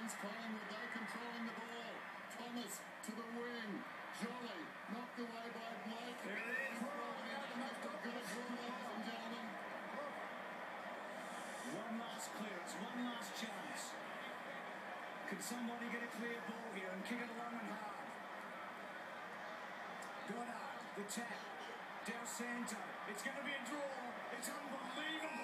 against Collingwood. They're controlling the ball. Thomas to the wing. Jolly knocked away by Blake. There it is. One last clearance, one last chance. Can somebody get a clear ball here and kick it along and hard? Goddard, the tap. Del Santo. It's going to be a draw. It's unbelievable.